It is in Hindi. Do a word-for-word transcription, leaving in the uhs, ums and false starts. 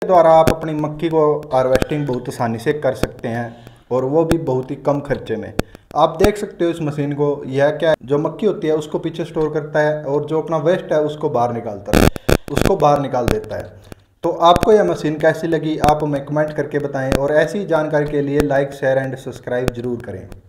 द्वारा आप अपनी मक्की को हार्वेस्टिंग बहुत आसानी से कर सकते हैं और वो भी बहुत ही कम खर्चे में। आप देख सकते हो इस मशीन को, यह क्या है, जो मक्की होती है उसको पीछे स्टोर करता है और जो अपना वेस्ट है उसको बाहर निकालता है, उसको बाहर निकाल देता है। तो आपको यह मशीन कैसी लगी आप हमें कमेंट करके बताएं और ऐसी जानकारी के लिए लाइक शेयर एंड सब्सक्राइब जरूर करें।